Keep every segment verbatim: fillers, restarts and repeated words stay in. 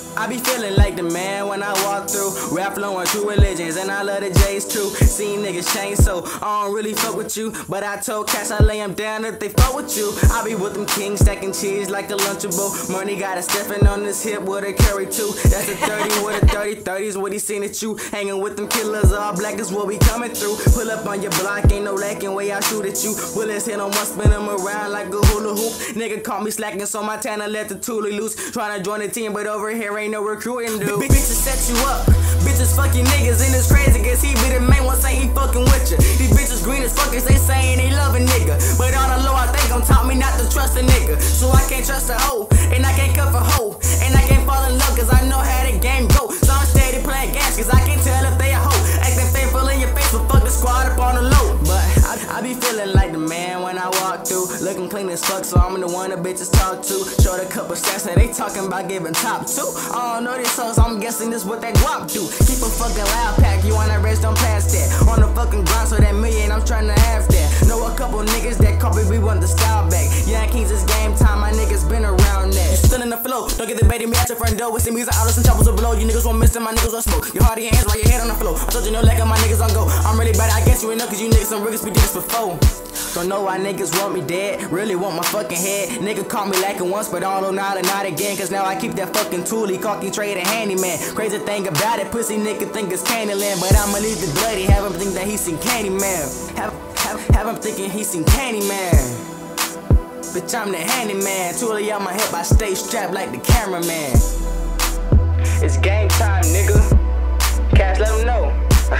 I be feeling like the man when I walk through. Rap flowing true religions, and I love the J's too. Seen niggas change, so I don't really fuck with you. But I told cats I lay them down if they fuck with you. I be with them kings stacking cheese like a Lunchable. Money got a Stephen on his hip with a carry too. That's a thirty with a thirty, thirties what he seen at you. Hanging with them killers, all black is what we coming through. Pull up on your block, ain't no lacking way I shoot at you. Bullets hit on one, spin them around like a hula hoop. Nigga caught me slacking, so my Tana let the toolie loose. Tryna join the team, but over here ain't no recruiting dude. Bitches set you up, bitches fuck you niggas, and it's crazy cause he be the main one say he fucking with you. These bitches green as fuckers, they saying they love a nigga, but on the low I think gon' taught me not to trust a nigga. So I can't trust a hoe, and I can't cuff a hoe, and I can't fall in love cause I know how the game go. So I'm steady playing games cause I can't tell if they a hoe, acting faithful in your face but fuck the squad up on the low. But I, I be feeling like the man when I walk through, looking clean as fuck, so I'm the one the bitches talk to. Showed a couple stats that they talking about giving top two. I don't know this hoes, I'm guessing this what that guap do. Keep a fucking loud pack, you wanna rest, don't pass that. On the fucking grind, so that million I'm trying to have that. Know a couple niggas that copy, we want the style back. Yeah, Kings, it's game time, my niggas been around that. You still in the flow, don't get debating me at your front door. With some music, out of some choppers below. You niggas won't miss it, my niggas won't smoke. Your heart in your hands while your head on the floor. I told you no lack of my niggas on go. I'm really bad, I guess you ain't know cause you niggas some riggers, we did this before. Don't know why niggas want me dead, really want my fucking head. Nigga caught me lacking once, but all know not and not again. Cause now I keep that fucking toolie, cocky trade and handyman. Crazy thing about it, pussy nigga think it's Candyland. But I'ma leave the bloody, have him think that he seen Candyman. Have, have, have him thinking he seen Candyman. Bitch, I'm the handyman. Toolie on my hip, I stay strapped like the cameraman. It's game time, nigga. Cash, let him know.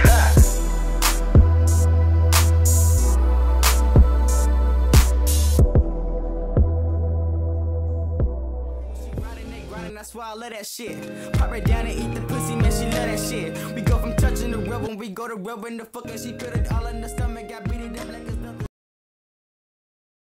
That's why I love that shit. Pop right down and eat the pussy, man, she love that shit. We go from touching the rub when we go to rubbing the fucking, she put it all in the stomach. Got